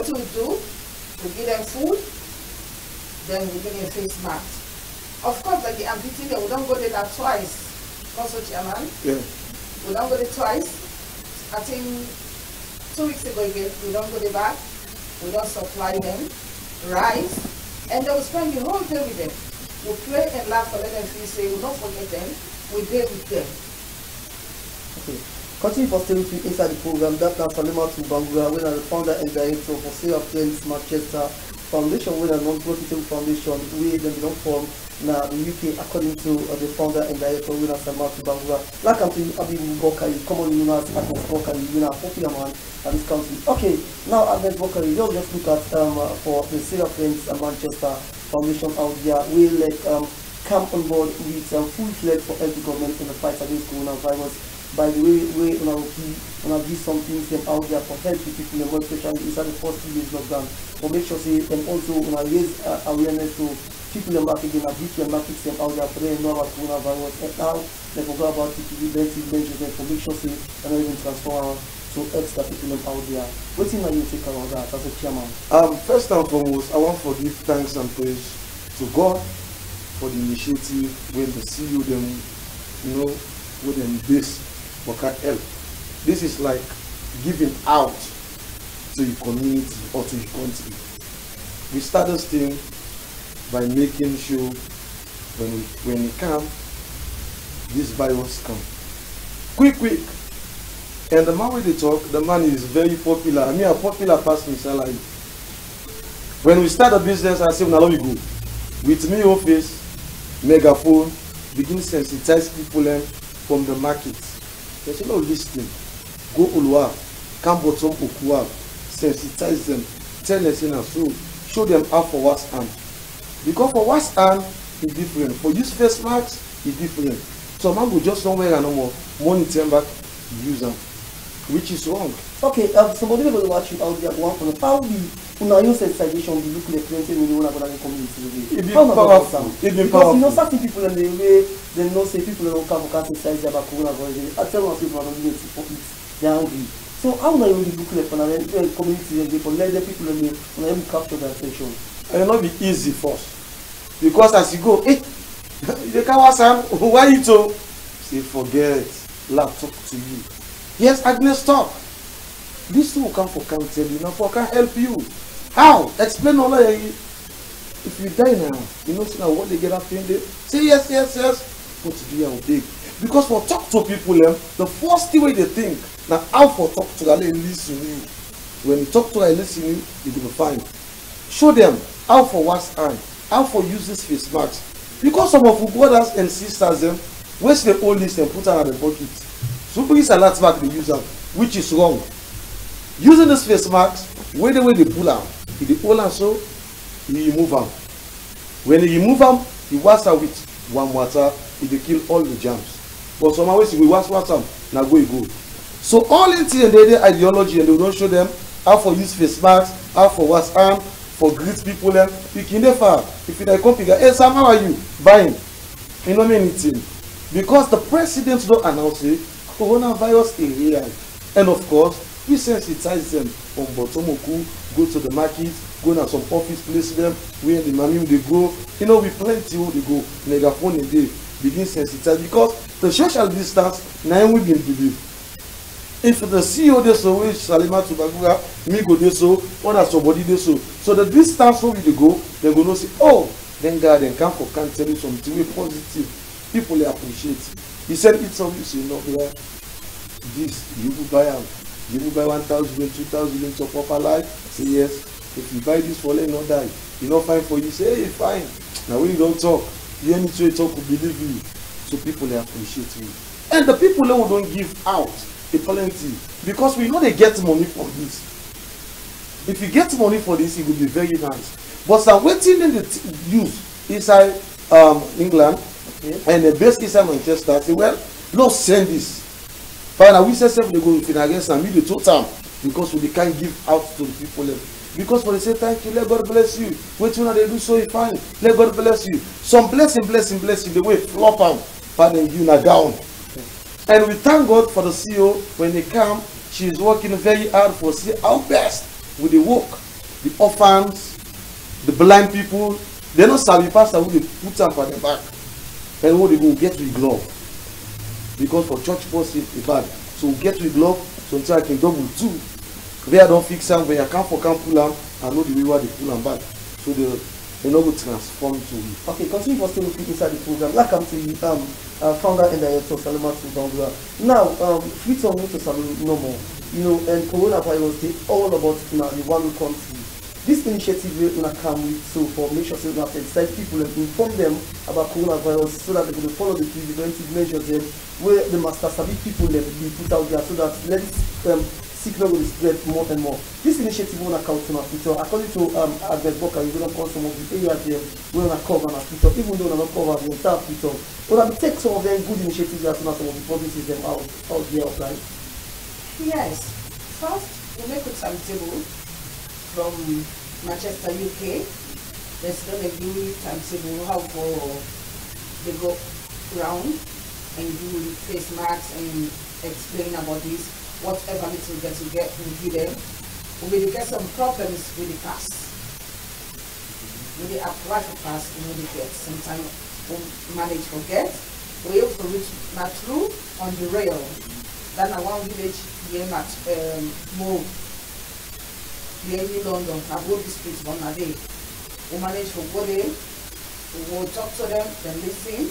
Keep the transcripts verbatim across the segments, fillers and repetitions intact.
what we do, we give them food, then we give them face mask. Of course, like the amputee, we don't go there that twice. Also, Chairman. Yeah. We don't go there twice. I think two weeks ago again, we don't go there back. We don't supply them rice, and they will spend the whole day with them. We play and laugh and let them feel say we don't forget them. We there with them. Okay. Continue for staying with inside the program. That now Saliamatu Bangura, when I'm the founder and director for F T N Manchester Foundation, with a non-profitable foundation, we then belong from now the U K, according to uh, the founder and director, with Saliamatu Bangura. Like I'm saying, Abi Bokari, commonly known as Agnes Bokari, you know, popular man at this country. Okay, now Agnes Bokari, you'll just look at um uh, for the F T N Manchester Foundation out there. We like um come on board with um, full-fledged for every government in the fight against coronavirus. By the way, we when I will give some things them out there for helping people, and more especially inside the first two years lockdown. But make sure say and also when I raise uh, awareness to people in market again, and people market them out there for them know about coronavirus. And now they forget about it to be preventive measures and for make sure say and not even transform to extra people out there. What thing are you take around that as a chairman? Um, first and foremost, I want to give thanks and praise to God for the initiative when the C E O them, you know, with them this. Help. This is like giving out to your community or to your country. We start this thing by making sure when we when it come, this virus come. Quick, quick. And the man when they talk, the man is very popular. I mean a popular person in salary. When we start a business, I say now let me go. With me office, megaphone, begin sensitize people um, from the market. They say, no, listen, go Ulwa, come bottom Okuwa, sensitize them, tell them, so show them how for what's hand. Because for what's hand is different. For use face masks is different. So man go just somewhere and no more, money turn back, use them, which is wrong. Okay, um, somebody will watch you out there, one from the how we una use sensitization be look like twenty million in the community. It be powerful. It be because you know powerful. certain people in the way they know say people don't come for sensitize about coronavirus. I tell my people are not going to it. They are angry. So how do you really look like for the community and for let the people in the when you capture their attention? And it not be easy first. Because as you go, hey, the Kawasan, why you to say forget, love talk to you. Yes, Agnes talk. This two will come for can tell you, now for can help you. How? Explain all that. If you die now, you know now what they get up in there. Say yes, yes, yes. What to do you big? Because for talk to people, um, the first thing they think now how for talk to them listen you. When you talk to them listen you, you will be fine. Show them how for what's hand, how for use this face mask. Because some of our brothers and sisters them, waste the old list and put out of the pocket. So bring a lot back they use them, which is wrong. Using this face mask, when the way they pull out, if they pull out so, you remove them. When you remove them, you wash out with warm water, it will kill all the germs. But some ways we wash water, now go you go. So all into the daily ideology and they don't show them how for use face mask, how for wash hand, for greet people them. You can never, if you like come figure, hey Sam, how are you? Buying. You know anything. Because the president don't announce it, coronavirus is real. And of course, we sensitize them from Botomoku, go to the market, go to some office place them, where the mammy they go. You know, we plenty who they go, megaphone in day, begin sensitize because the social distance now we can believe. If the C E O does so, which Saliamatu Bangura, me go do so, or somebody do so. So the distance where we go, they go no say, oh, then God then come for can tell you something positive. People they appreciate. He said it's obvious, you know, yeah, this you will buy out. You will buy one thousand, two thousand into proper life. Say yes. If you buy this for let not die. You not fine for you. Say hey, fine. Now when you don't talk, you need to talk to believe you. So people they appreciate you. And the people who don't give out a plenty because we know they get money for this. If you get money for this, it will be very nice. But some waiting in the use inside um, England okay. And the best inside Manchester. Say well, Lord send this. Finally, we say they go to against and me the total because we can't give out to the people. Because when they say thank you, let God bless you. Wait till they do so fine. Let God bless you. Some blessing, blessing, blessing. The way flop out, pardon you now down. And we thank God for the C E O when they come. She is working very hard for see how best with the work the orphans, the blind people. They not sabi pastor who they put them for the back and who they go get with glove. Because for church person it's bad. So we get with glove, so until I can double two. Where I don't fix them, where I can't for can't pull them, I know the way where they pull them back. So they they know will transform to me. Okay, continue for still looking inside the program. Like I'm saying, um uh, founder and director Saliamatu Bangura. Now, um Freetown to Salute no more. You know, and coronavirus they all about now the one country. This initiative will not come with so for make sure so that sensitize people and inform them about coronavirus so that they can follow the preventive measures them where the master sabi people them be put out there so that let it um, sickness will spread more and more. This initiative will not count on our future. According to um Albert Boka, you don't call some of the areas there will not cover our future, even though not cover the entire future. But we take some of them good initiatives as soon as some of the provinces them out out there apply. Yes. First we make a timetable from Manchester, U K. There's gonna be timetable how for they go round and do face masks and explain about this. Whatever little get to get, we'll give them. We will get some problems with the pass. When they apply for pass, we will get sometimes we manage to get. We have to reach not through on the rail. Then I one village here at um, move. Here in London, I go the streets one a day. We manage to go there. We will talk to them, then listen,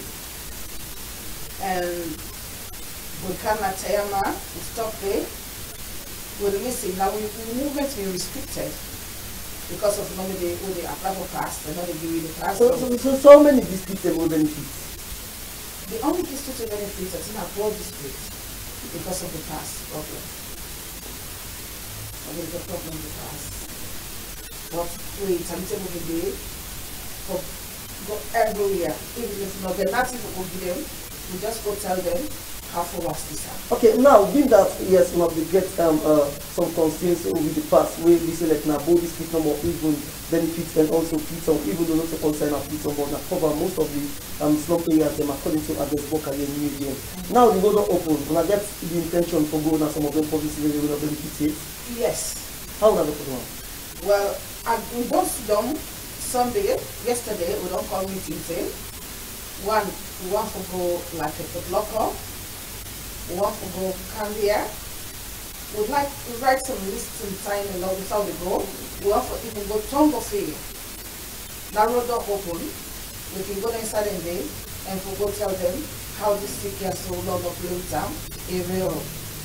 and we cannot tell them we stop there. We're missing now. We, we movement be restricted because of money they when they apply for pass, they not they give you the pass. So, so, so, so many districts will benefit. The only district to benefit is in our district because of the pass problem. There is a problem with the pass. But we timetable the day for go everywhere. Even if not the native will give them, we just go tell them how for us this out. Okay, now being that yes, we have to get um uh, some constraints with the past where we select now both this people more even benefits and also Freetown, even though not to concern our Freetown, but cover most of the um slum areas them according to Albert Boka here in New Zealand. Now the road not open, when I get the intention for going now some of them provinces they will not benefit it. Yes. How will I look at Well, I, we both done Sunday, yesterday, we don't call meeting say. One, we want to go like a footlocker. We want to go Cambia. We'd like to write some lists in time and all this how we go. We want to even go Tongo Fair. That road door open. We can go inside and day and we go tell them how this city has so long of Freetown in real.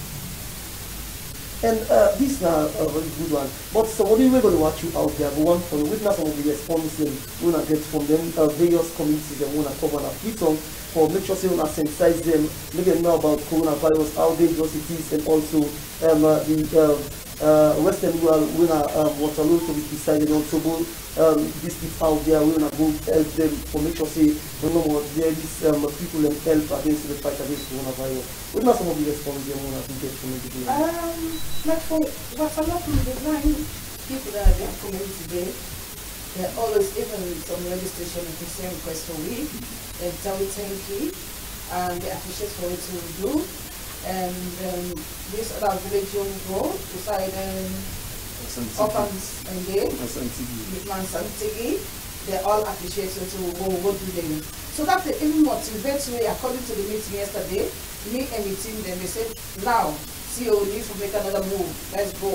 And uh, this is uh, a very good one. But somebody we're going to watch you out there, but one from witness some of the responses we want to get from them uh, various communities that want to cover our Freetown for make sure they want to sensitize them, make them know about coronavirus, how dangerous it is, and also um, uh, the uh, uh, Western world we want to um, Waterloo to be decided on. So both um, these people out there we want to go help them for make sure they know what there is um, people and help against the fight against coronavirus. What are some of the responses they want to get from the Um, like for what's a lot of the blind people that are in our community today, they're always even some registration of the same request for we, they tell me thank you, and they appreciate for what we do. And um, this other village young go beside um, Opans and they, Man Santigi, they all appreciate what we what do them. So that they even motivate me according to the meeting yesterday. Me and the team, then they said, now, see, we need to make another move. Let's go.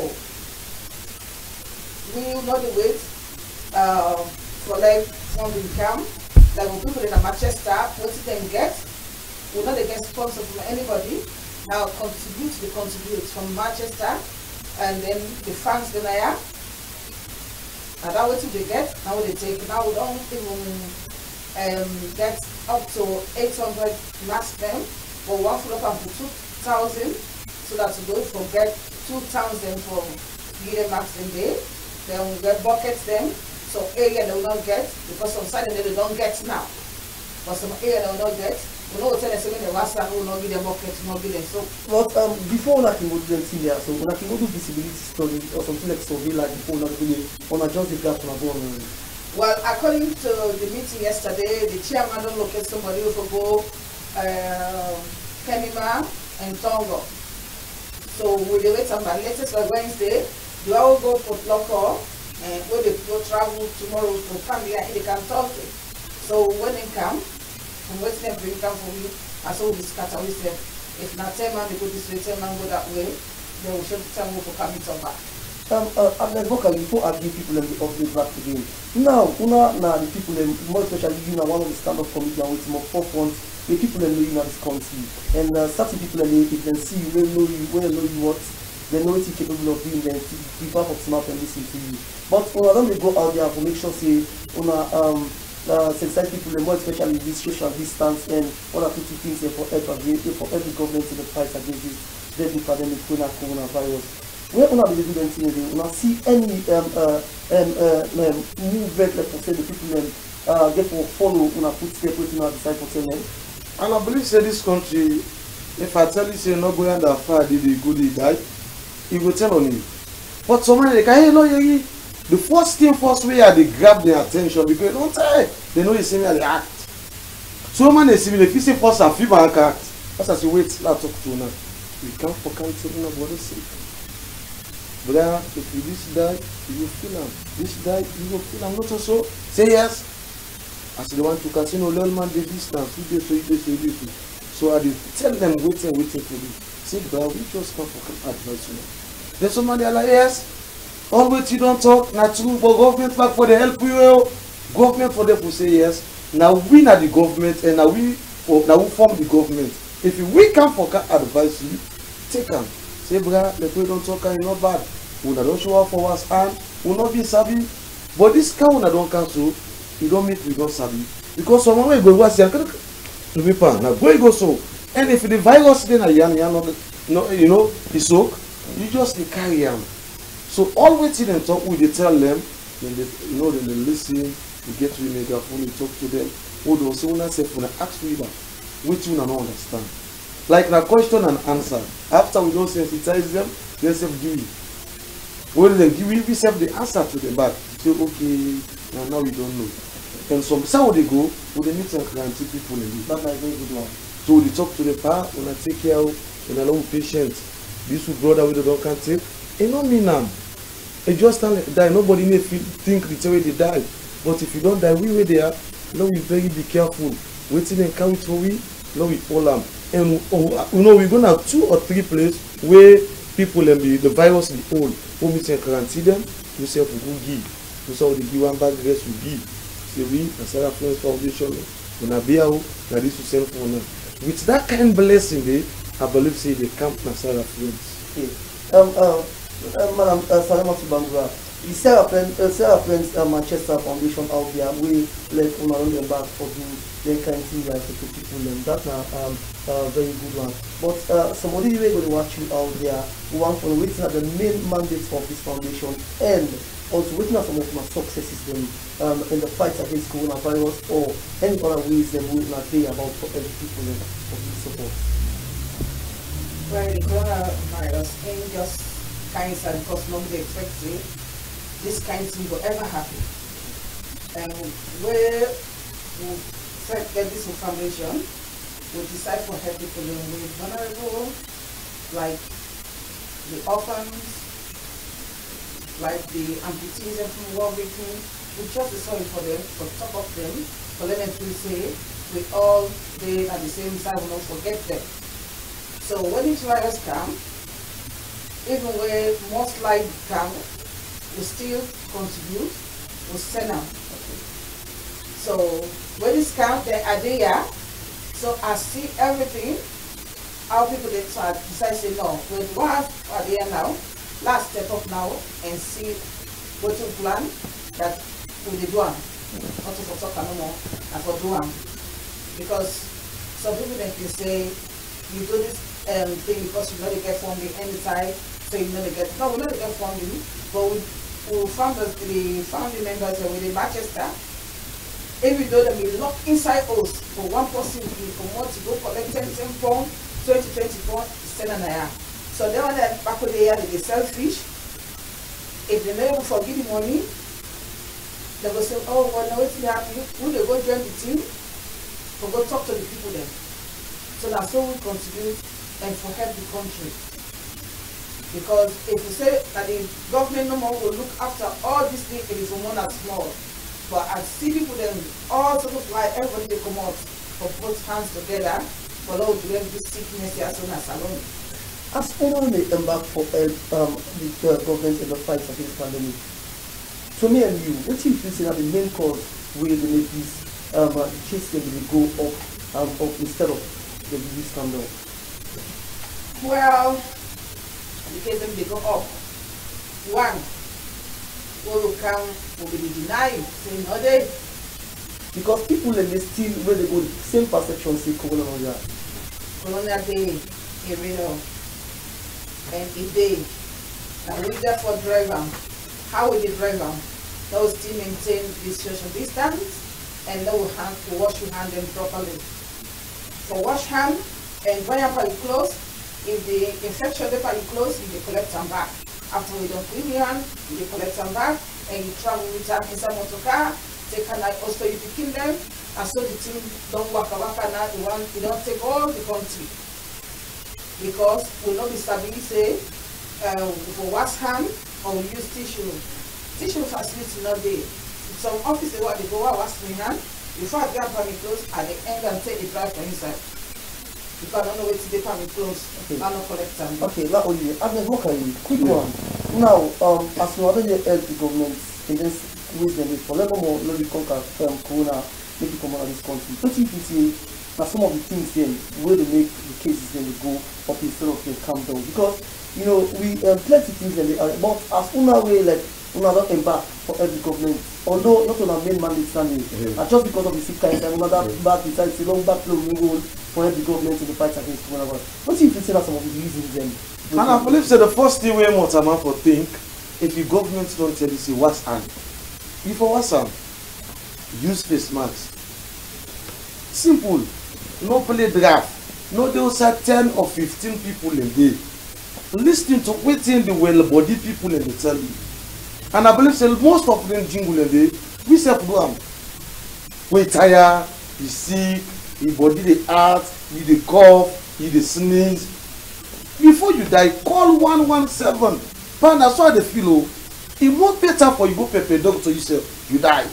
We will not wait uh, for like funding camp. Like when people in a Manchester, what did they get? We're not against sponsor from anybody. Now contribute, they contribute from Manchester, and then the funds then I have. And that what they get, now they take. Now we don't even um, get up to eight hundred last time. But one full up to two thousand, so that we don't forget two thousand for year max in day. Then we get buckets them, so area they will not get, because some side they don't get now. But some area they will not get. We know what tell them the last time we will not give them buckets, not give them so. But um, before we can go to them see there, so we can go do visibility study or something like survey like before we can on adjust the gap on a bone. Well, according to the meeting yesterday, the chairman don't look at somebody who will go uh, Kenima and Tongo. So we will wait on the latest on Wednesday. You all go for local and when they go travel tomorrow to family and they can talk it. So when they come, from what's them bring come for me, I saw this scatter with them. If not ten man they go this way, ten man go that way, they will show the time to come it over. Um, uh, Agnes Vocal, before I give people them the update back again. Now, una na the people them, more especially you know one of the stand-up comedians with more forefront, the people that know you in this country. And uh, certain people that if they see you, they know you, when they know you what, they know what you're capable of doing, then people of smart and listen to you. But una don't they go out there to make sure say una um uh sensitize people more especially this social distance and other two things for help for every government in the fight against this deadly pandemic coronavirus. Where una be doing things, una see any um uh um uh um, movement like for say the people them uh get for follow una put step within our decide for them. And I believe say this country, if I tell you say not going that far, did the good he die, he will tell on you. But somebody they can hey no yeah, the first thing first way they grab their attention because don't tell they know you see me they act. So man they see me if you say first and feel back act. As I say wait, let's talk to now. We can't for counting of what they say. Brother, if you this die, you will feel them. This die, you will feel them. Not also say yes. As they want to casino, learn man the distance. You do so, you do so, you do so. So I did tell them waiting, waiting for you. Say, bro, we just come for advice. You know. Then somebody are like, yes, always you don't talk, not true, but government back for the help you. Government for them to say yes. Now we are the government, and now we for now we form the government. If we come for advice, you take them. Say, bro, the way don't talk is not bad. We don't show up for us and we not be savvy. But this car we don't cancel, you don't make we don't savvy. Because someone will go was to be pan. Now go go so. And if the virus then a yan yan no you know is so, you just they carry them. So always see them talk with they tell them, then they you know then they listen, you get to the megaphone, you talk to them. Who don't say una say for ask for them, which you don't understand. Like na question and answer. After we don't sensitize them, they say give you. Well, then give we self the answer to them back. Say okay, now, now we don't know. And some so they go, will they meet and guarantee people in it. That's a very good one. So they talk to the pa, when I take care of, when I know patient. This will brother with the dog can take. It not mean them. It just die. Nobody may feel think the way they die. But if you don't die, we were there. Now we very be careful. Waiting and count for we. Now we all them. And oh, you know we're gonna have two or three places where people and the, the virus be old. Who meet and guarantee them, we say for good give. We saw the give one bag rest will give. Say we, the Sarah Friends Foundation, when I be out, now this will send for them. With that kind of blessing there, I believe say they camp na Sarah Friends. Okay. Um uh, uh Madam uh, Saliamatu Bangura, the Sarah Friends uh, Sarah Friends uh, Manchester Foundation out there we let una run them back for do then kind of thing like to people them. That's a um uh, very good one. But uh, somebody really going to watch you out there who want to witness the main mandate of this foundation and also witness some of my successes them um, in the fight against coronavirus or any other ways they will not pay about for every people them of this support. Well, the coronavirus ain't just cancer because nobody expects it. This kind of thing will ever happen. And where we get this information, we decide for help people with vulnerable, like the orphans, like the amputees and from war victims. We just be sorry for them, for top of them, for them to say we all they at the same time we don't forget them. So when this virus comes, even where most light come, we still contribute, we send them. Okay. So when this comes, they are there. So I see everything, how people they try decide to say no, we have are there now, let's step up now and see what to plan that we do one. Not to talk no more, and for do one. Because some people they can say you do this um, thing because you know they get funding anytime, so you know they get no we know they get funding, but we we found the, the family members uh, within Manchester. Even though they be locked inside us for one person to promote to go collect ten pounds, twenty, twenty pounds, ten and a half. So they want that back of the year they sell fish. If they never forgive the money, they will say, oh, well, now what's happening? Who they go join the team? Or go talk to the people then. So that's how we contribute and for help the country. Because if you say that the government no more will look after all these things, it is one as small. But I see people then all sort of like everybody they come out for both hands together for all to them this sickness as soon as alone. As anyone may embark for help um, the uh, government in the fight against the pandemic, to me and you, what do you feel say that the main cause will make this um, uh, the case will go up, um, up instead of the disease come down? Well, the case them they go up. One, what will come will be denied, saying no day. Because people in the still where they go the same perception say corona was Corona day, a real and a day. And we therefore drive them. How will they drive them? They will still maintain this social distance and they will hand to wash your hand them properly. For wash hand and dry up your clothes. If the infection they you close, you collect them back. After we don't clean your hand, you collect them back and you travel with them inside motor car, take a night also you kill them, and so the team don't work a work now, the one you don't take all the country. Because we not be stability say uh, for wash hand or we use tissue. Tissue facility not there. Some offices what they go wash my hand, before I grab my clothes at the end and take the drive for inside. Because I don't know where to get my clothes, okay. I don't collect them. Okay, now only Agnes, what can you quick one. Now, um as you already help the government in this wisdom is for level more let me conquer um corona, make it come out of this country. What do you see now some of the things then where they make the cases then they go up instead of they come down? Because you know we um, plenty things then they are but as una way like una don't embark for every government. Although not on our main mandate standing, mm-hmm. and just because of the sick kind and another mm-hmm. back besides the long back flow we will for every government in the fight against coronavirus. What do you think that some of the reasons then? And I believe so the first thing we want a man for think if the government don't tell you say what's on. Before what's on, use face masks. Simple. No play draft. No there was ten or fifteen people in there. Listen to waiting the well body people in the tell you. And I believe so most of them jingle in there, we self do them. We tired, you sick, your body the heart, you the cough, you the sneeze. Before you die, call one one seven. But that's why they feel oh, it's more better for you go pay doctor yourself, you die.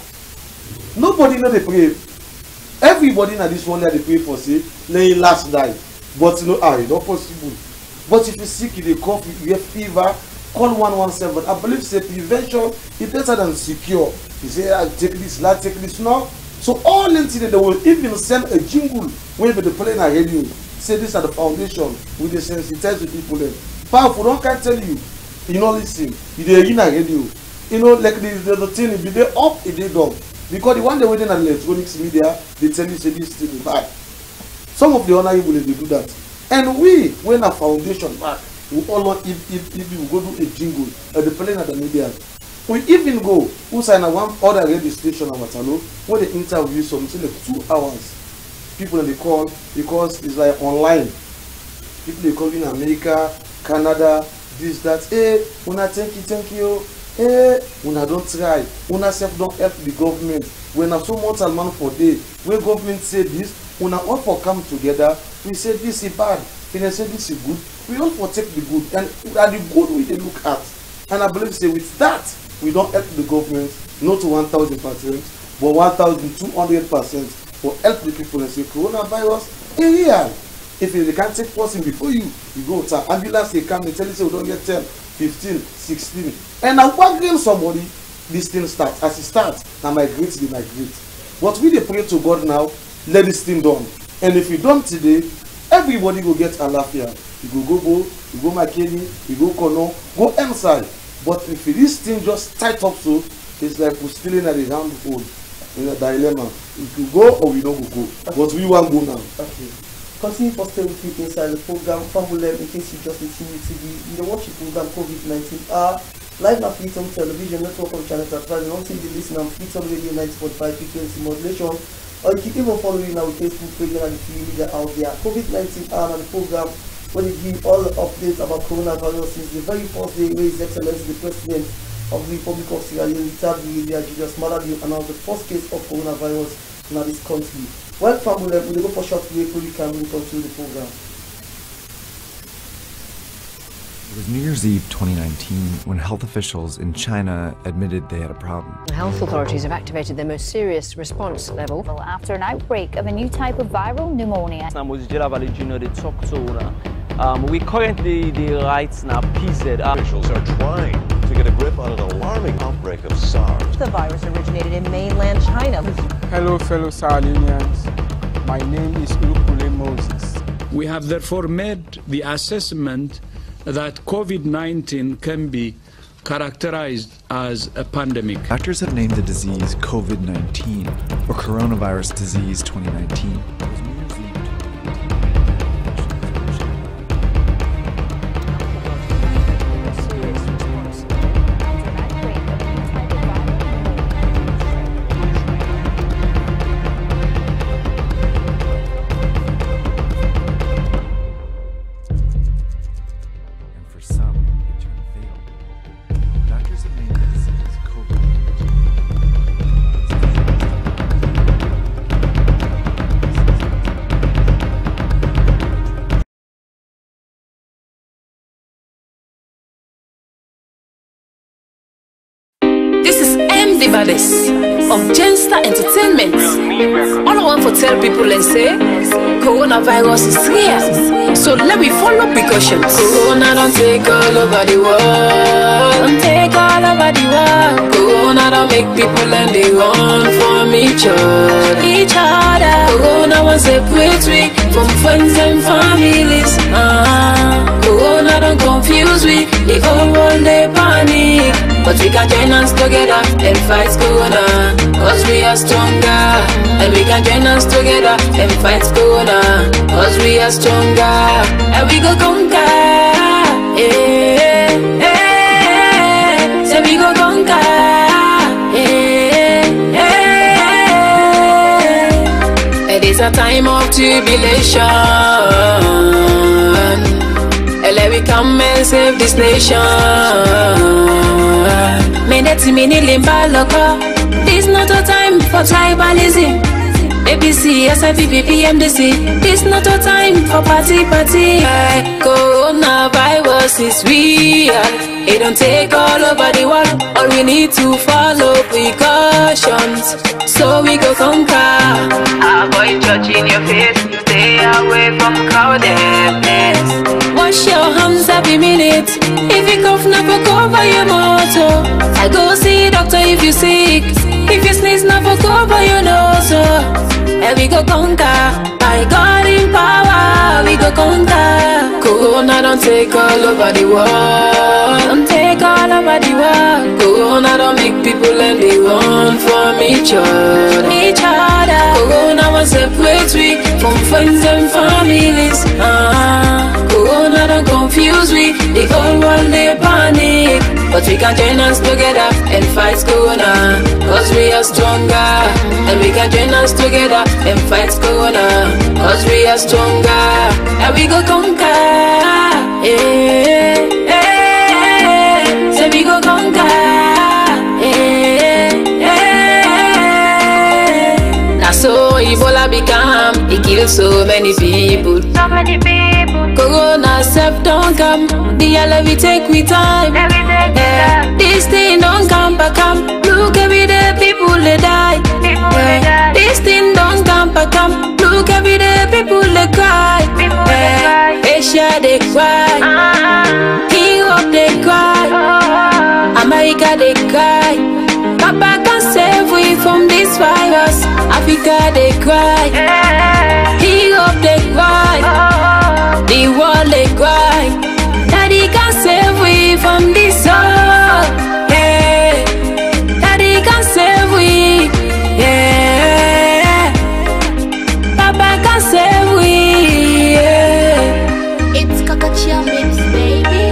Nobody know they pray. Everybody in this one that they pray for say, lay last die. But you know, ah, it's not possible. But if you're sick, you cough, you have fever, call one one seven. I believe say prevention is better than secure. You say, I take this, let take this now. So all into they will even send a jingle when the plane are heading you. Say this at the foundation with the sensitize the people then. Powerful, don't can tell you. You know, listen, you they in a radio. You know, like the, the, the thing, if they up, if they down. Because the one they waiting at the electronics media, they tell you say this thing is bad. Some of the honorable they do that. And we, when a foundation back, we all want if if if we go do a jingle at the plane at the media. We even go, who sign a one other radio station at Watalo, where they interview something like two hours. People they call because it's like online. People they call in America, Canada, this, that. Hey, una thank you, thank you. Hey, una don't try. Una self don't help the government. When I so much man for day, when government say this, una all for come together. We say this is bad. When they say this is good, we all for take the good. And at the good we they look at. And I believe say with that, we don't help the government not to one thousand percent, but one thousand two hundred percent for help the people and say coronavirus is real. If they can't take person before you, you go to ambulance, they come, they tell you say we don't get ten, fifteen, sixteen. And now again somebody, this thing starts. As it starts, now migrate, they migrate. But we they pray to God now, let this thing done. And if you don't today, everybody will get alafia. You go go go, you go Makeni, you go Kono, go inside. But if this thing just tight up so, it's like we're still in a round hole, in a dilemma. If you go or we don't go. Okay. But we want go now. Okay. Continue for stay with you inside the program. Family, in case you just listen to T V, you know watch the program COVID nineteen are live on Freetown Television Network on Channel Advertising. Until you listen on Freetown Radio ninety point five frequency modulation. Or you can even follow me now with Facebook page and the T V media out there. COVID nineteen are on the program when they give all the updates about coronavirus since the very first day where His Excellency the President of the Republic of Sierra Leone, retired Brigadier Julius Maladu, announced the first case of coronavirus in this country. Well, family, we will go for short break so we can continue the program. It was New Year's Eve twenty nineteen when health officials in China admitted they had a problem. Health authorities have activated their most serious response level after an outbreak of a new type of viral pneumonia. Um, we currently the rights now P Z. Officials are trying to get a grip on an alarming outbreak of SARS. The virus originated in mainland China. Hello, fellow Salianians. My name is Lukule Moses. We have therefore made the assessment that COVID nineteen can be characterized as a pandemic. Doctors have named the disease COVID nineteen, or coronavirus disease twenty nineteen. The baddest of Gensta Entertainment. All I want to tell people and say, coronavirus is here, so let me follow precautions. Corona don't take all over the world, don't take all over the world. Corona don't make people and they run from each other, each other. Corona won't separate we from friends and families. Uh, Corona don't confuse we, the whole world they panic. But we can join us together and fight Corona, cause we are stronger. And we can join us together and fight Corona, cause we are stronger. And we go conquer, yeah, yeah. So we go conquer, yeah, yeah. It is a time of tribulation, and let me come and save this nation. This not a time for tribalism. A B C, S I P P, P M D C. This not a time for party party. Coronavirus is real. It don't take all over the world. All we need to follow precautions, so we go conquer. Avoid touching your face. Stay away from crowded place. Wash your hands every minute. If you cough, never cover your mouth. I go see doctor if you sick. If you sneeze, never cover your nose. And we go conquer. By God in power, we go conquer. Corona don't take all over the world, don't take all over the world. Corona don't make people and they run from each other, each other. Corona won't separate we from friends and families. Uh, Corona don't confuse we, the whole world they panic. But we can join us together and fight Corona, cause we are stronger. And we can join us together and fight Corona, cause we are stronger. And we go conquer, yeah, yeah. So we go conquer, yeah, yeah. Now so Ebola become, it kills so many people, so many people. Corona self don't come, the other we take we time. Yeah. This thing don't come back come. Look every day people they die. Yeah. This thing don't come back come. Look every day people they cry. Yeah. Asia they cry, Europe they cry, America they cry. Papa can save we from this virus. Africa they cry, Europe they cry, the world they cry. Daddy can save we from this world, yeah. Daddy can save we, yeah. Papa can save we, yeah. It's Kakachia Mix, baby.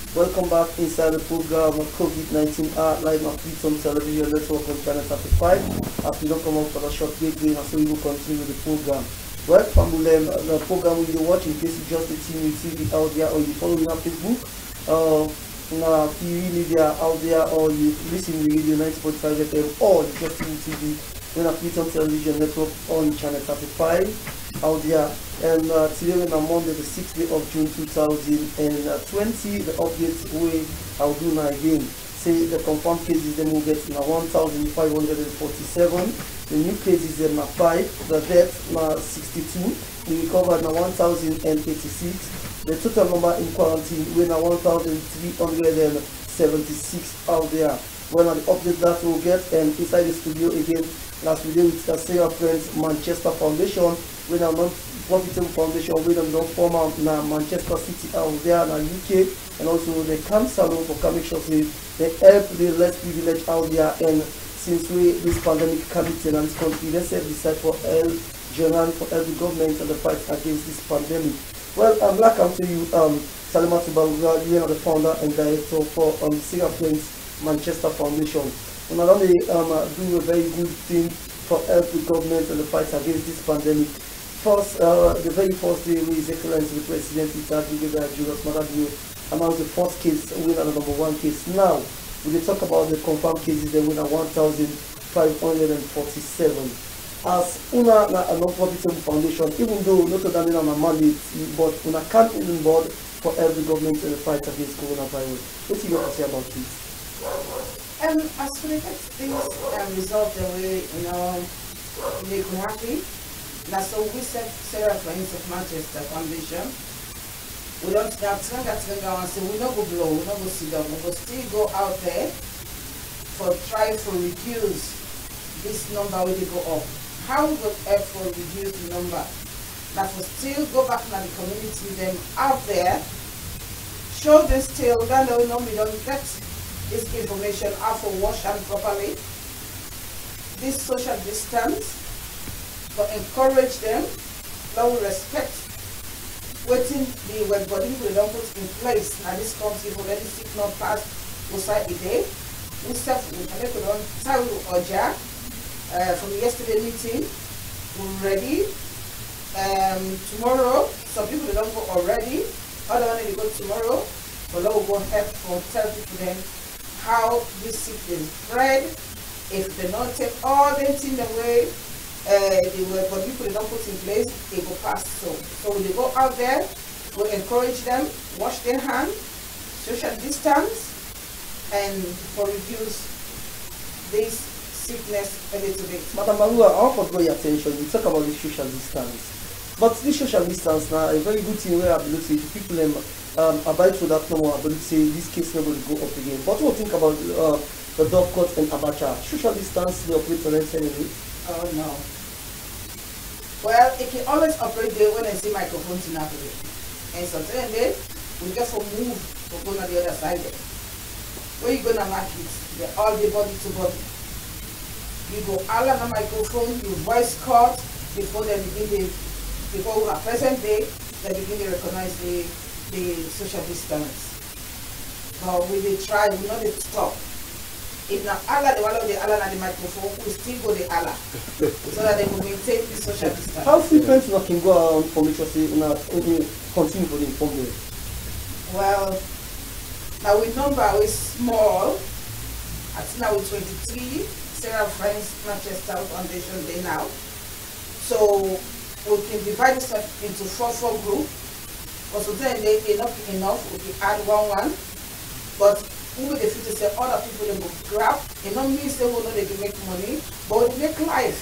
Welcome back inside the program of COVID nineteen R live on Freetown Television Network on Channel thirty-five. As we don't come out for a short break, and so we will continue with the program. Well, Famulem, the program we will watch in case you just the you see it out there or you follow me on Facebook, uh, na T V media out there, or you listen to radio ninety point five F M, or you just see T V when a Freetown Television Network on Channel thirty-five out there. And uh, today on Monday, the sixth day of June two thousand twenty, the updates we I'll do now again. Say the confirmed cases then will get now one thousand five hundred forty-seven. The new cases then now five. The death now sixty-two. We recovered now one thousand eighty-six. The total number in quarantine we now one thousand three hundred seventy-six out there. Well, now the update that we'll get and inside the studio again, last video with the Sarah Friends Manchester Foundation. We now not profitable foundation we don't form out now Manchester City out there in U K, and also the Camp Salon for coming sure say they help the less privileged out there. And since we this pandemic coming in this country, let's have decide for help generally for help the government and the fight against this pandemic. Well, I'm like I'm to you, um Saliamatu Bangura, you are the founder and director for um Sarah Friends Manchester Foundation. And not only um do a very good thing for help the government and the fight against this pandemic. First, uh, the very first day with His Excellency the President Brigadier Julius Madabio announced the first case, winner the number one case. Now, we will talk about the confirmed cases, the winner one thousand five hundred forty-seven. As una a non-profitable foundation, even though not that in a mandate, but una can't even board for every government in the fight against coronavirus. What do you have to say about this? Um, as we get things um, resolved the way you know make me happy. Now, so we said Sarah Friends of Manchester Foundation. We don't have to go and say we don't go blow, we don't go sit down, we will still go out there for try to reduce this number when they go up. How we will help for reduce the number? Now, for still go back to the community, them out there, show them still that they know we don't get this information how to wash hand properly, this social distance. But encourage them, that we respect waiting the web body we don't put in place. Now this comes if we let it sick not pass outside the day. We start with on time Oja from yesterday meeting. We're ready. Um tomorrow, some people they don't go already, other one they go tomorrow, but now we'll go help for tell people then how this sickness spread. If they don't take all them things away. Uh, they were, but people they don't put in place, they go past. So, so when they go out there, we encourage them, wash their hands, social distance, and for reduce this sickness a little bit. Madam Bangura, I want to draw your attention. You talk about the social distance, but this social distance now a very good thing where I believe say people um, um abide to that normal. I believe say this case never will go up again. But what do you think about uh, the dog court and Abacha? Social distance they operate on anyway. Oh no. Well, it can always operate there when I see microphones in Africa. And sometimes then we just move to go on the other side there. Where you gonna mark it? They're all the body to body. You go all on the microphone, you voice cut before they begin the before our present day, they begin to recognize the the social distance. But we they try, we know they stop. If not Allah, the one of the Allah and the microphone, we still go the Allah, so that they will maintain the social distance. How frequent you can go around for me to say, you know, continue for the inform them? Well, now we number is small. I think now we're twenty-three. Sarah Friends Manchester Foundation Day now. So we can divide this up into four four groups. But so then they enough enough, we can add one one. But who will they fit to say other people they will grab? It don't mean say we know they can make money, but they make life.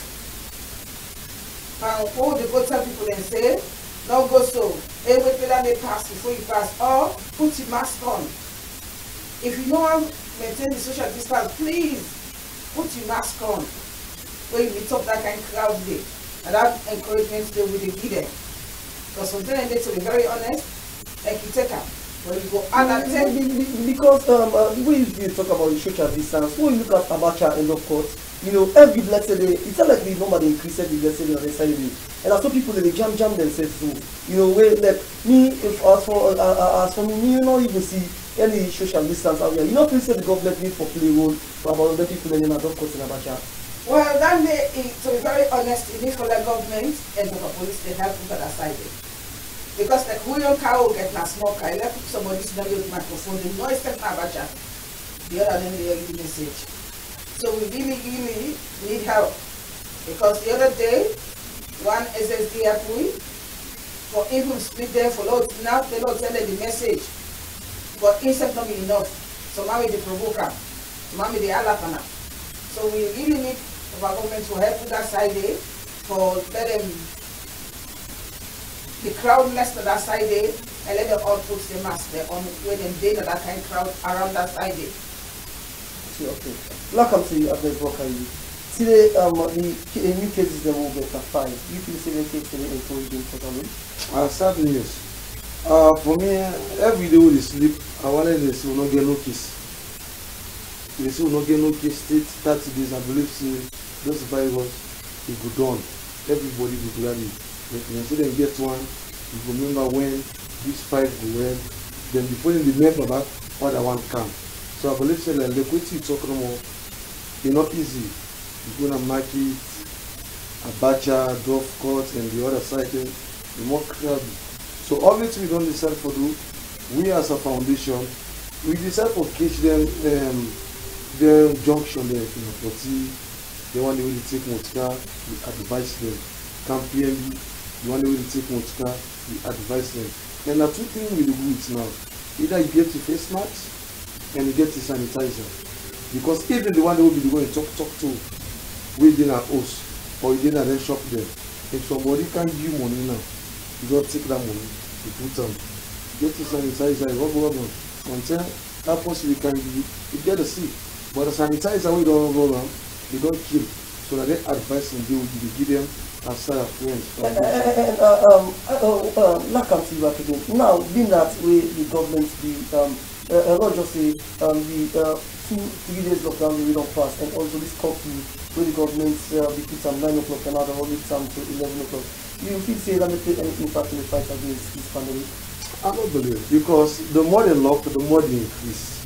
And what would they go tell people and say, don't go so. Hey, wait till they pass before you pass. Or put your mask on. If you know how to maintain the social distance, please put your mask on. When you meet up that kind of crowd there. And that encouragement they will give them. Because sometimes they to be very honest, like you take up. When you go and because um, uh, the way you talk about the social distance, when you look at Abacha and of course, you know, every blessed day, it's not like the number they increase every blessed day on the side of it. And I saw people that they jam jam themselves too. You know, where like me, if as for uh, uh, as for me, you know, even see any social distance out there. You know, please say the government need for play role for about the people in the course in Abacha. Well, then they, to be very honest, it is for the government and the police to help people that side. Because like who your car will get a small car, let somebody sit down with the microphone, the noise can Abacha. The other than the message. So we really, really need help. Because the other day, one S S D app for even split there for Lord, now the Lord send the message. But instant not be enough. So now we the provoker. So now we the alapana. So we really need our government to help with that side there for let them the crowd less to that side there and let them all put the mask there on when them data that kind of crowd around that side there. Okay. Welcome to you, Abdel Bokari. Today, um, the new cases that will get five. You feel seven cases in encouraging totally? Uh, sadly, yes. Uh, for me, every day when they sleep, I want to say, will not get no kiss. They say, will not get no kiss, state thirty days, I believe, say, those virus, it go down. Everybody will gladly. When they say they get one, you remember when this five go well, then before they remember back, other one come. So I believe, say, like, the quality you talk about, it's not easy. You're going to market, Abacha, Dove Court, and the other side, the more crowded. So obviously we don't decide for do. We as a foundation, we decide for catch them um, their junction there, you know, for see the one they will take motka, we advise them. Campaign, the one they will take motka, we advise them. And the two things we do it now. Either you get the face mask and you get the sanitizer. Because even the one they will be going to talk talk to within our house or within a then shop them. If somebody can give you money now, you don't take that money, you put them. Get the sanitizer, rub rub them. Until that person we can give you, you get a seat. But the sanitizer we don't rub them, you don't kill. So that they advise and they will give them as a friend. And uh, um, uh, uh, like I'm saying back again. Now, being that way the government be um, uh, not just say um, the uh, two, three days lockdown we don't pass, and also this curfew where the government uh, be put some nine o'clock and now the whole time to eleven o'clock. You feel say that may play any impact in the fight against this pandemic? I don't believe, because the more they lock, the more they increase.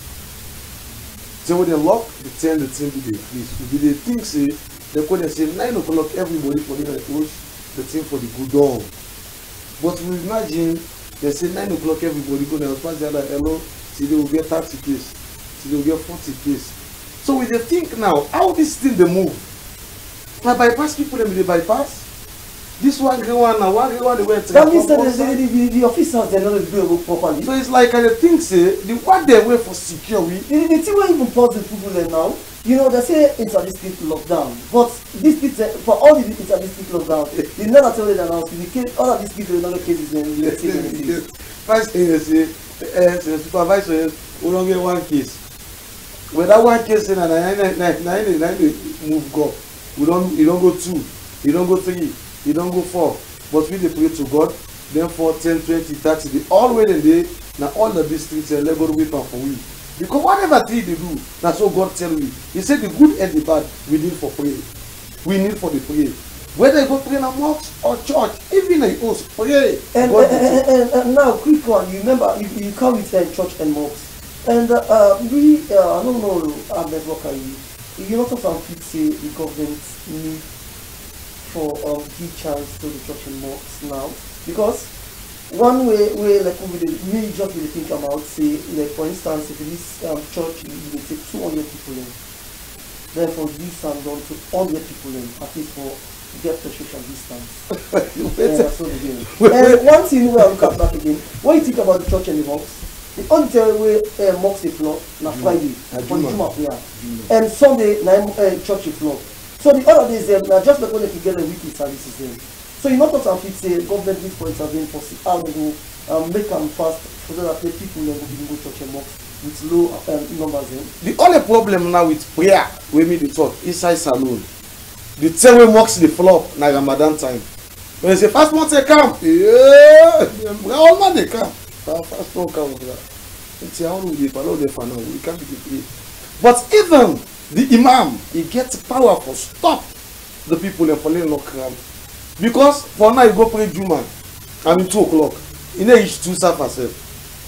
So when they lock, the ten, the ten will increase. If they think say they could say nine o'clock everybody for the push the thing for the good on. But we imagine they say nine o'clock everybody go now pass the other hello, see they will get thirty case, see they will get forty case. So we they think now how this thing they move. Now bypass people them they bypass. This one green one now, one green one they went to that means that the, the, the officers they not do it properly. So it's like I think say the what they wait for security. The, the thing where even pause the people there now, you know, they say inter-district lockdown, but this district, for all the inter-district lockdown, they never tell you that now, the case, all of these people in other cases, then they say anything. First thing they say, uh, the supervisor we don't get one case. When that one case in and nine nine nine nine move go, we don't you don't go two, you don't go three, you don't go four. But we they pray to God, then four, ten, twenty, thirty, they all wait and they now all the districts and let God wait for we. Because whatever thing they do, that's what God tell me. He said the good and the bad we need for prayer. We need for the prayer. Whether you go pray in a mosque or church, even a house, pray. And, and, and, and, and now, quick one, you remember you, you come with uh, church and mosque. And uh, uh, we, uh, I don't know, Ahmed Wakari, you know some people say the government need for um, give chance to the church and mosques now. Because one way, way like we me just really think about, say, like for instance, if this um, church you will take two hundred people in, then for this and done to one hundred people in, at least for get the social distance. Yeah, so again. And one thing where I look at back again, when you think about the church and the mosques, the only time where uh, mosque is floor, na Friday, for the Juma prayer, and Sunday, na uh, church is floor. So the other days, um, just like when they get a weekly services then. So you know what I'm say government needs for intervene for how they go um, make them fast so that the people then go go church and mosque with low um, numbers. Then. The only problem now with prayer we meet the talk inside saloon. The ten way mosque the flop na Ramadan time. When they say fast month they come, yeah, all man they come. Fast month come. It's how we follow the fan. We can't be pray. But even the imam, he gets power for stop the people and following no crowd. Because for now you go pray Juma, I mean two o'clock. You know each two staff herself.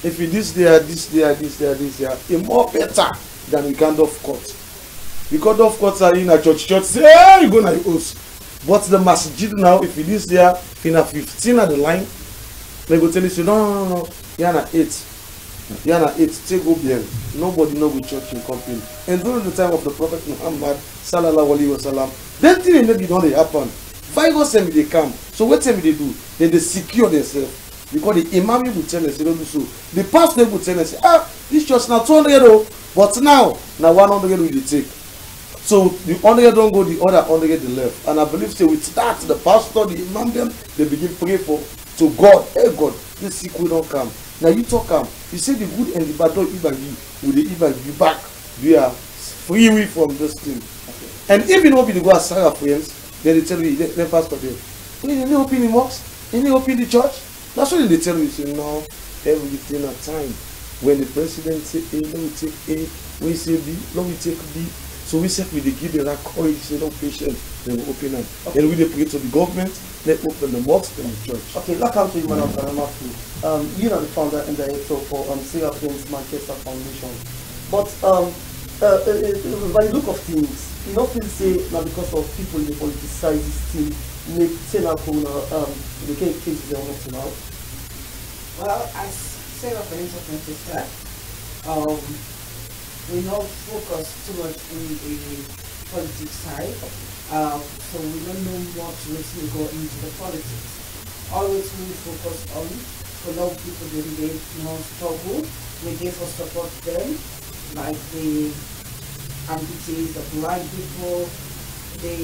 if it this there, this there, this there, this there, it's more better than we can of court. Because of course are in a church, church say, hey, you go na your house. But the masjid now, if it is there, in a fifteen at the line, they go tell you, no, no, no, no, you're not eight. You're not eight, take go behind. Nobody know good church in company. And during the time of the Prophet Muhammad, sallallahu alaihi wasallam, that thing maybe don't happen. Virus and they come. So what time they do? Then they secure themselves. Because the imam will tell us, they don't do so. The pastor will tell us, ah, this church now two hundred euro, but now, now one hundred will take. So the one hundred don't go, the other one hundred the left. And I believe say with that, the pastor, the imam, them, they begin pray for to God. Hey God, this sick will not come. Now you talk come. You say the good and the bad don't even give. Will they even give back? We are free away from this thing. Okay. And if you don't be the go as Sarah friends, then they tell you, the pastor there, you didn't open the mosque, you didn't open the church. That's what they tell you. Say no, everything at time. When the president say A, let me take A. When he say B, let me take B. So we say we they give them that courage, say no patient, they will open them. Okay. And we they pray to the government, they open the mosque and the church. Okay, let's come to you, Madam Saliamatu. Um, you are the founder and director for um, Freetown Manchester Foundation. But um, uh, uh, uh, by the look of things, you don't feel say now because of people they politicize this thing, make ten out um they can't case them up to now. Well, as Sarah Friends of Manchester, um, we not focus too much on the politics side, uh, so we don't know much which will go into the politics. Always we focus on for those people that they you know struggle, we give for support them, like the amputees, the blind people, the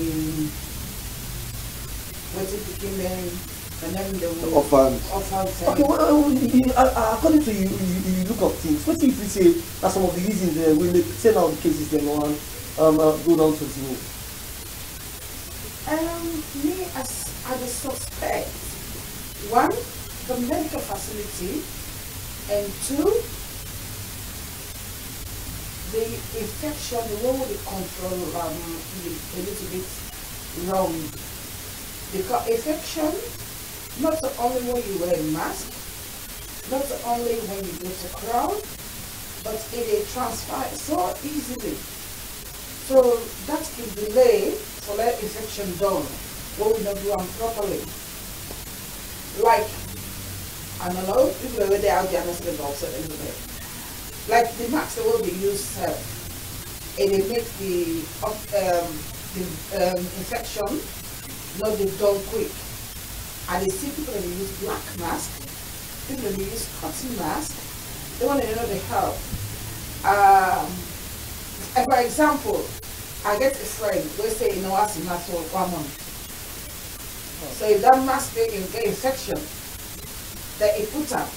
what it became them. And then the orphans. Okay, well, you, uh, according to you, you, you look at things. What if you say that some of the reasons uh, when they send out the cases, then one um, uh, go down to zero? Um, me as as a suspect, one, the medical facility, and two, the infection, the way they control um a little bit wrong. Because infection. Not only when you wear a mask, not only when you go to crowd, but it is transfer so easily. So that can delay for that infection done when we not do them properly. Like, I don't know, people are there out there and the box everywhere. Like the mask that will be used, uh, and it makes the um, the um, infection not be done quick. And they see people that use black mask, people that use cotton mask, they want to know the help. Um, and for example, I get a friend, we say, you know, as a mask for one month. So if that mask they get infection, that it put on,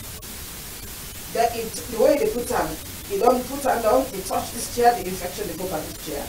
that it, the way they put on, you don't put on down, you touch this chair, the infection, they go back this chair.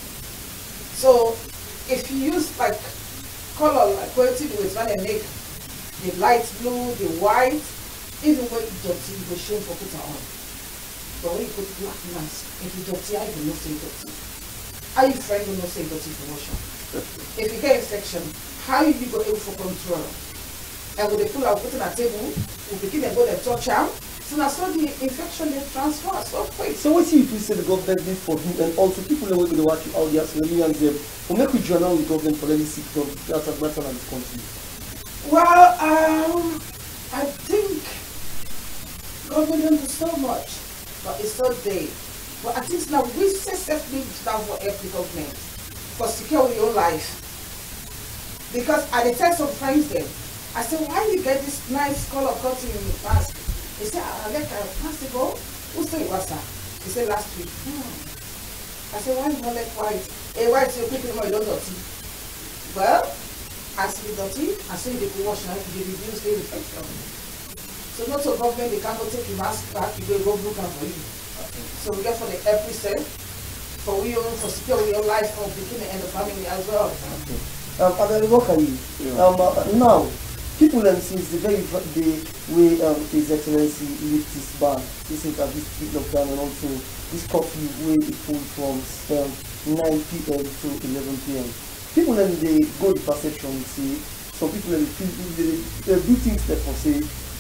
So if you use like color like quality with when they make the light blue, the white, even when you dirty, you go show for put on. But when you put black mask, if you dirty, I will not say dirty. How your friend will not say dirty for washing? If you get infection, how you go able for control? And when they pull out, put on a table, we begin to go and touch out. So now so the infection they transfer so quick. So what you say the government did for you and also people that will be watching all the Australians them will make we journal the government for any sick from that's a matter of this country? Well, um I think government don't do so much, but it's so day. But at least now we say safely stand for every government for secure your life. Because I tell some friends them, I said, why you get this nice color cotton in the mask? He said, I like a plastic go. Who said it was that? He said last week. Hmm. I said, why you not like white? Hey, white, so people know you don't dirty. Well, I see the dirty, I see they could wash now, they reduce the infection. So not so government, they can't go take your mask back, you go go look for you. Okay. So we get for the every cent, for we own, for secure your life, for beginning and the family as well. Okay. Um, and then what can you? Yeah. Um, uh, now, people um, since the very day where um, His Excellency lift this ban, this interview, this lockdown, and also this curfew where it pulled from um, nine p m to eleven p m People then they go the perception, see, some people then feel they, they do things that for say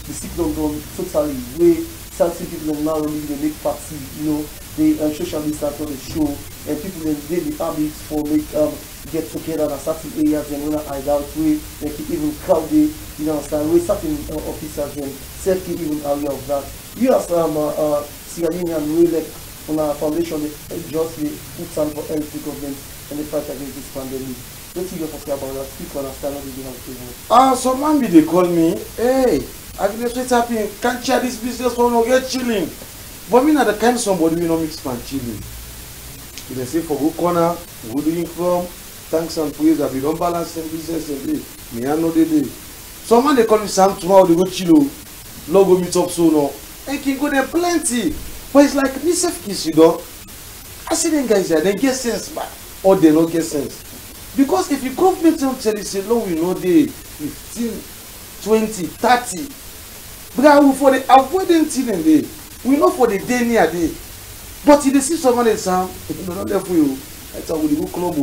the signal done totally. Where certain people are now really they make party, you know, they um, social distance on the show, and people then they the habits for make um get together in certain areas and when I hide out way they keep even crowded, you know, understand where certain uh, officers and self even aware of that. You as um uh, uh Saliamatu really like on our foundation they just the put time for health government and the fight against this pandemic. What do you have to say about that? People understand what they have to. Ah, some man be they call me, hey, Agnes, what's happening? Can't share this business for no get chilling. But me not the kind of somebody we no mix pan chilling. If they say for good corner, who do you from? Thanks and praise that we don't balance in business and day. Me I know they day. Some man they call me Sam tomorrow they go chill. Logo meet up so no. They can go there plenty. But it's like me self kiss you know. I see them guys there, they get sense back. Or they don't get sense. Because if the government don't tell you, say, no, we know they fifteen, twenty, thirty. But for the avoiding thing in day, we know for the day near day. But if they see someone else, you know, not there for you. I tell you, go to club.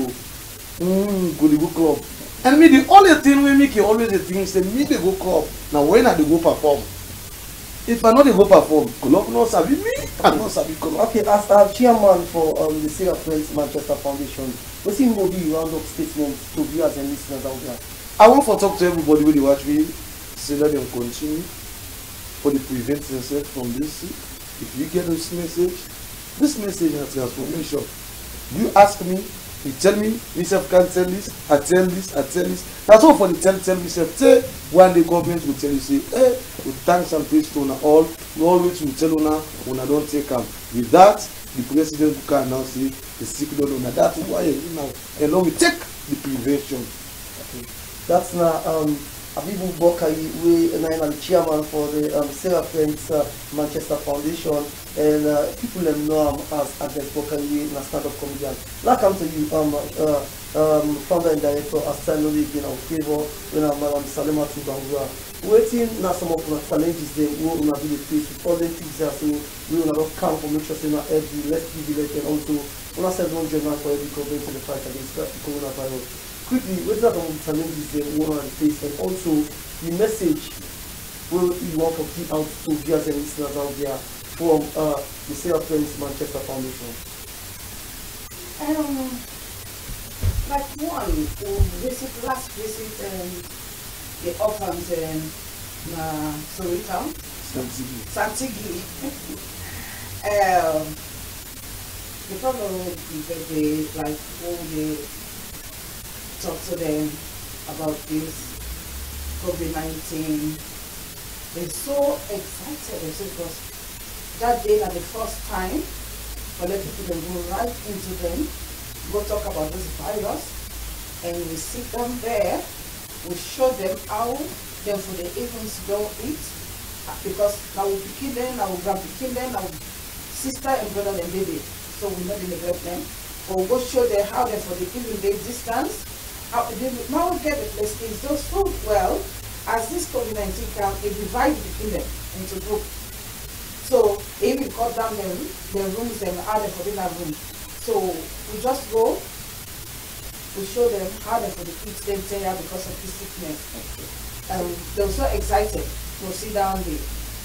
Mm, go to go club. And me, the only thing we make you always the thing is, me, they go club. Now, when are they go perform? If I know they go perform, club not sabi me, I not sabi club. Okay, as a chairman for um, the Sarah Friends Manchester Foundation, what's in will be round up statements to viewers and listeners out there? I want to talk to everybody when they watch me, say that they continue for the prevent themselves from this. If you get this message, this message has transformation. You ask me, you tell me, myself can't tell this, I tell this, I tell this. That's all for the tell, tell myself. Say, when the government will tell you, say, hey, with thanks and praise to all, we always will tell you now, when I don't take them. With that, the president can now say, the sick don't know. That's why, you know, and now we take the prevention. Okay. That's now, um, Abibu Bokai, we are the chairman for the um, Sarah Friends uh, Manchester Foundation, and uh, people them know him as Agnes Bokai, a stand-up comedian. Like I'm to you, um, uh, um, founder and director, as finally in our favor, when I'm Madam Saliamatu Bangura. Waiting now some of the challenges they will not be the face with all the things that so we will not come for make sure they not every let's be and also when I said one journal for every government to the fight against the coronavirus. Quickly, what are the challenges they want to face and also the message will you want to give out to viewers and listeners out there from uh, the Sarah Friends Manchester Foundation? Um, like one, who visit last visit um, the orphans in uh, Freetown, Santigi. um, the problem is that they like all the talk to them about this COVID nineteen. They're so excited because that day is the first time for let people go right into them, go talk about this virus, and we sit them there, we show them how them for the events don't eat, because now we pick them, now we grab pick them, now sister and brother and baby, so we not neglect them. Or we go show them how they for the even they distance. How they now get the place is those food well as this COVID nineteen can it divide between them into groups. So if we cut down them their rooms and how they for dinner room. So we just go, we show them how they for the eat them there because of this sickness. Um they were so excited to sit down there.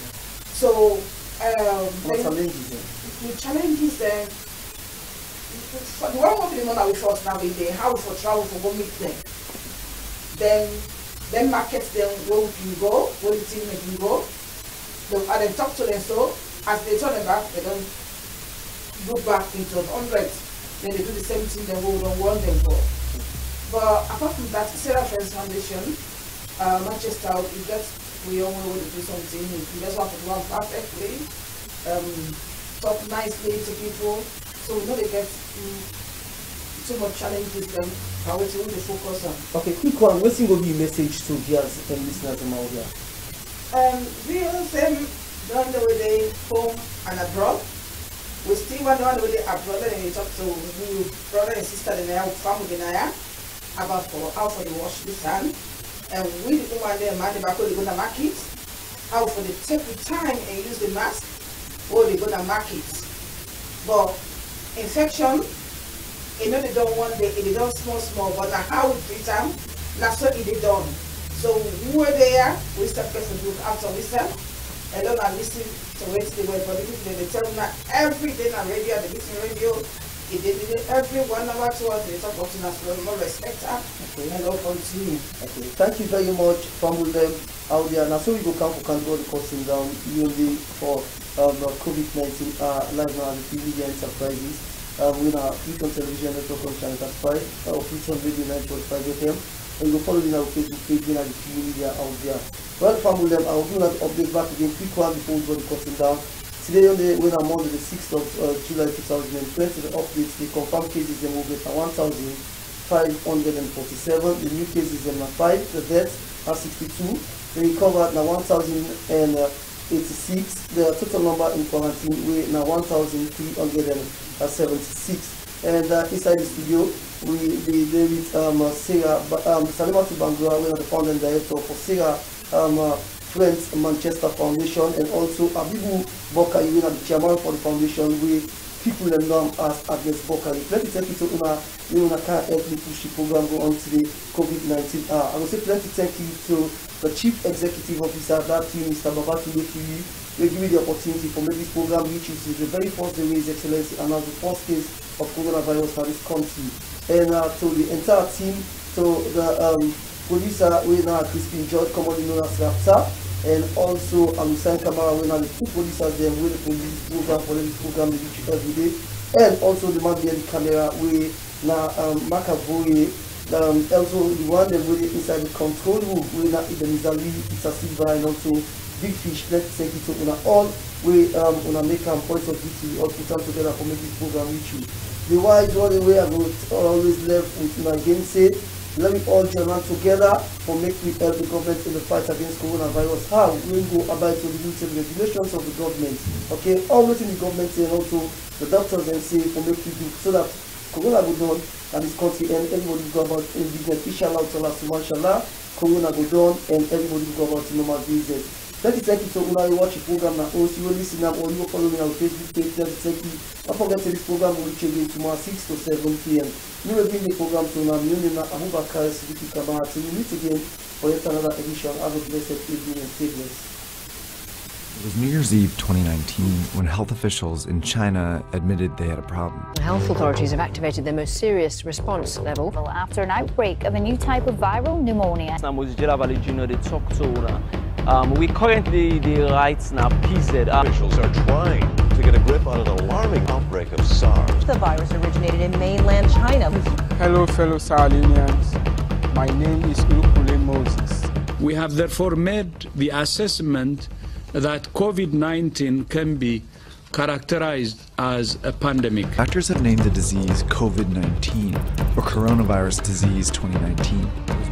So um what challenges then? The challenges then the one more thing that we first now is the how for travel for go meet them. Then then market them where we can go, where the team can go. They, and then talk to them so as they turn them back, they don't go back into the hundreds. Then they do the same thing they we don't want them for. But apart from that, Sarah Friends Foundation, uh, Manchester, we just we only want to do something. We just want to do one perfectly, um, talk nicely to people. So we know they get um, too much challenges then, but we want to focus on. Okay, quick one. What's going to be a message to viewers and listeners in Malaysia? Um, we all them done the way they home and abroad. We still want to know the way they abroad and we talk to we brother and sister in our family in there about for how for the wash this hand. And we the woman there man they back they go to market. How for the take the time and use the mask or they go to market. But infection, you know they don't want they, they don't small small, but now how we treat them, that's what they done. So we were there, we started to look after ourselves, and then I listen to what they were producing. They tell me that every day on radio, they listen to radio, they did it every one hour to us, they talk about us, more respect her, okay. And they'll continue. Okay, thank you very much, family them out there. Now, so we go come for control the costing down, usually for um, COVID nineteen uh, live now at the T V Enterprises. Um, we are Freetown Television Network on Channel five, or Freetown Radio nine point five F M. And you follow in our Facebook page and the T V media out there. Well, family, I will do that update back again quick one before we go to cutting down. Today, on the when I'm on the sixth of uh, July two thousand twenty, the updates, the confirmed cases they move at one thousand five hundred forty-seven. The new cases are five. The deaths are sixty-two. The recovered now one thousand eighty-six. The total number in quarantine we now one thousand three hundred seventy-six. And uh, inside the studio, we be there with um, Sarah, um, Saliamatu Bangura, we are the founder and director for Sarah um, uh, Friends Manchester Foundation, and also Abibu Boka, you are the chairman for the foundation. We people them know as Agnes Boka. Let me take you to una, you know, can't help me push the program go on to the COVID nineteen. Uh, I will say plenty thank you to the Chief Executive Officer of that team, Mister Babatunde Kiwi. We give you the opportunity for make this program, which is the very first day His Excellency announced the first case of coronavirus for this country. And uh, to the entire team, to the um, producer, we now Crispin George, commonly known as Rapsa, and also um, Sam Kamara, we now the two producers, them with the police program for this program, they reach every day. And also the man behind the camera, we now um, Makavoye, um, also the one that with inside the control room, we now Ibenizali, Pizza Silva, and also Big Fish. Let's take it to una all we um una make a point of duty all put them together for make this program reach you. The wise all the way I go always left with una again say let me all join hand together for make we help the government in the fight against coronavirus. How we go abide to the rules and regulations of the government. Okay, always in the government and also the doctors and say for make we do so that corona go down and this country and everybody go about in business. Inshallah, inshallah, corona go down and everybody go about in normal business. Thank you, thank you. So when you watch the program now, or you listen now, or you follow me on Facebook page, thank you, thank you. Don't forget to this program will reach you tomorrow six to seven P M You will bring the program to now. You know, Abubakar Siddiqui Kabara. Till we meet again for yet another edition. Have a blessed evening and stay blessed. It was New Year's Eve twenty nineteen when health officials in China admitted they had a problem. Health authorities have activated their most serious response level after an outbreak of a new type of viral pneumonia. Um, we currently, the rights now, P Z. Officials are trying to get a grip on an alarming outbreak of SARS. The virus originated in mainland China. Hello, fellow Salianians. My name is Ulukule Moses. We have therefore made the assessment that COVID nineteen can be characterized as a pandemic. Doctors have named the disease COVID nineteen, or coronavirus disease twenty nineteen.